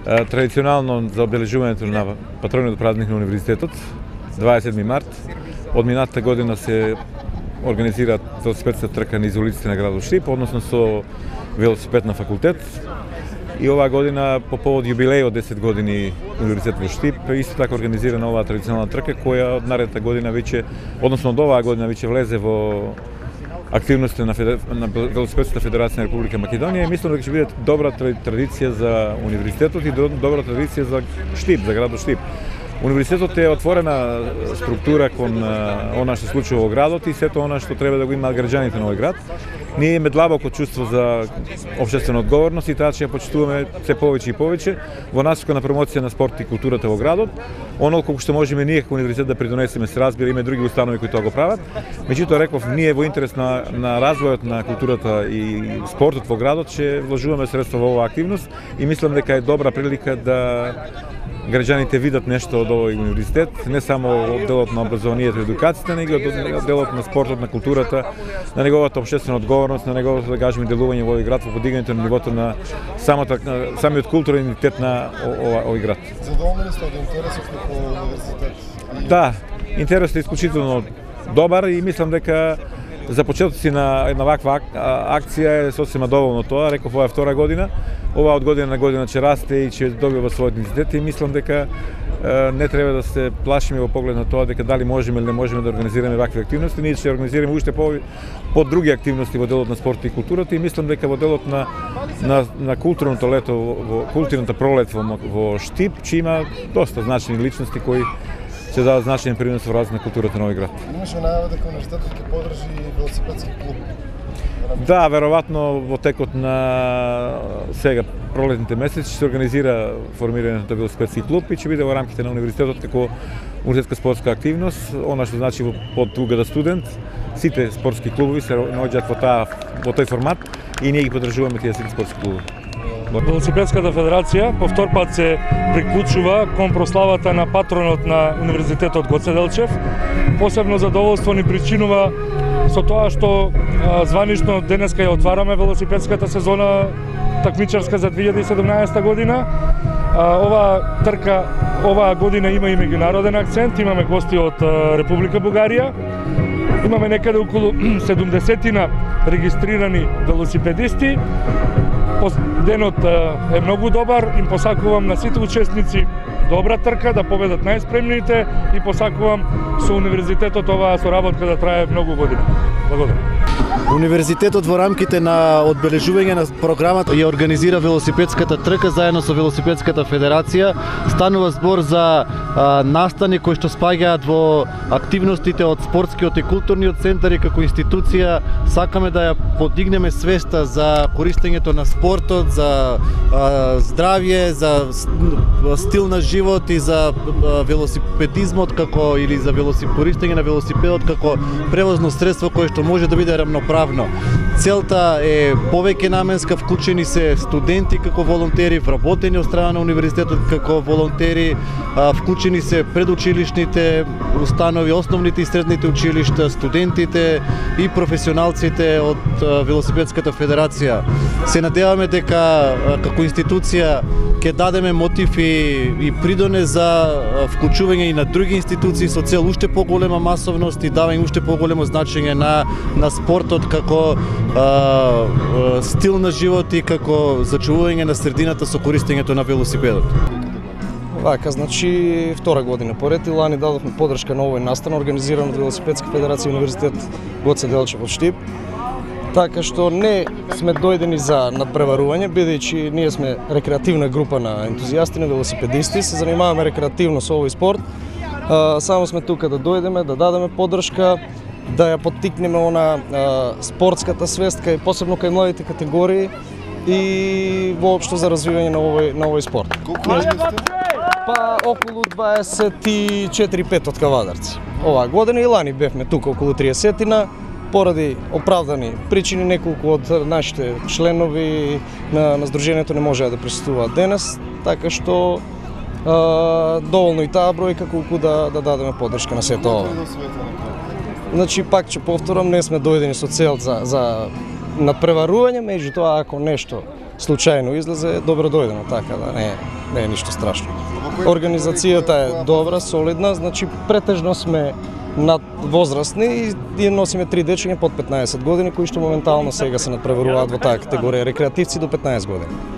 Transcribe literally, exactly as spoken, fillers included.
Традиционално за обележувањето на патрониот празник на универзитетот, дваесет и седми март, од минатата година се организира велосипедска трка низ улиците на градот Штип, односно со велосипед на факултет. И оваа година, по повод јубилеј од десет години универзитет во Штип, исто така организирана оваа традиционална трка, која од наредната година веќе, односно од оваа година веќе влезе во активности на, Федер... на Велосипедската федерација на Република Македонија и мислам дека ќе биде добра традиција за универзитетот и добра традиција за Штип, за градот Штип. Универзитетот е отворена структура кон она што се случува во градот и сето она што треба да го имаат граѓаните на овој град. Ние имаме длабоко чувство за општествена одговорност и таа ќе ја почитуваме се повеќе и повеќе во насока на промоција на спорт и културата во градот. Оно колку што можеме ние како универзитет да придонесеме, се разбира, има други установи кои тоа го прават. Меѓутоа реков, ние во интерес на, на развојот на културата и спортот во градот ќе вложуваме средства во оваа активност и мислам дека е добра прилика да граѓаните видат нешто од овој универзитет, не само од делот на образованието и едукацијата, него од делот на спортот, на културата, на неговата општествена одговорност, на неговото, да кажеме, делување во овој град, во подигањето на нивото на самата, самиот културен идентитет на овој град. Задоволни сте од интересот како универзитет? Да, интересот е исклучително добар и мислам дека за почетоци на една ваква акција е сосема доволно тоа. Реков, ова е втора година, ова од година на година ќе расте и ќе добива својот интензитет и мислам дека не треба да се плашиме во поглед на тоа дека дали можеме или не можеме да организираме вакви активности. Ние ќе организираме уште по, по други активности во делот на спорт и културата и мислам дека во делот на на, на културното лето, во културната пролет во, во Штип, ќе има доста значени личности кои ќе дадат значаен принос во развој на културата на овој град. Имаше најава дека универзитетот ќе подржи велосипедски клуб. Да, веројатно во текот на сега пролетните месеци ќе се организира формирањето на велосипедски клуб и ќе биде во рамките на универзитетот како универзитетска спортска активност, она што значи под угада студент. Сите спортски клубови се наоѓаат во таа во тој формат и ние ги поддржуваме тие сите спортски клубови. Велосипедската федерација по втор пат се приклучува кон прославата на патронот на универзитетот Гоце Делчев. Посебно задоволство ни причинува со тоа што а, званично денеска ја отвараме велосипедската сезона такмичарска за две илјади и седумнаесета година. А, оваа трка оваа година има и меѓународен акцент, имаме гости од а, Република Бугарија. Имаме некаде околу седумдесетина регистрирани велосипедисти. Денот е многу добар, им посакувам на сите учесници добра трка, да победат најспремните и посакувам со универзитетот оваа соработка да трае многу години. Благодарам. Универзитетот во рамките на одбележување на програмата ја организира велосипедската трка заедно со Велосипедската федерација. Станува збор за а, настани кои што спаѓаат во активностите од спортскиот и културниот центар и како институција сакаме да ја подигнеме свеста за користењето на спортот, за а, здравје, за стил на живот и за а, велосипедизмот како или за велосип... користење на велосипедот како превозно средство кое што може да биде рамноправно. Целта е повеќе наменска, вклучени се студенти како волонтери, вработени од страна на универзитетот како волонтери, вклучени се предучилишните установи, основните и средните училишта, студентите и професионалците од Велосипедската федерација. Се надеваме дека како институција ќе дадеме мотив и, и придоне за вклучување и на други институции со цел уште поголема масовност и давање уште поголемо значење на на спортот како а, а, стил на живот и како зачувување на средината со користењето на велосипедот. Вака, значи втора година поред и лани дадовме поддршка на овој настан организиран од Велосипедска федерација и универзитет Гоце Делчев од Штип. Така што не сме дојдени за надпреварување, бидејќи ние сме рекреативна група на ентузијасти, на велосипедисти, се занимаваме рекреативно со овој спорт. А, само сме тука да дојдеме, да дадеме поддршка, да ја поттикнеме она а, спортската свест кај посебно кај младите категории и воопшто за развивање на овој на овој спорт. Колку сте? Па околу дваесет и четири пет од кавадарци. Оваа година и лани бевме тука околу триесетина. Поради оправдани причини неколку од нашите членови на, на Сдруженијето не можеа да присуствуваат денес, така што а, доволно и таа бројка колку да, да дадеме поддршка на сето ова. Значи, пак ќе повторам, не сме дојдени со цел за, за надпреварување, меѓутоа ако нешто случајно излезе, добро дојдено, така да не е. не е ништо страшно. Организацијата е добра, солидна, значи претежно сме над возрастни и, и носиме три дечиња под петнаесет години кои што моментално сега се надпреваруваат во таа категорија рекреативци до петнаесет години.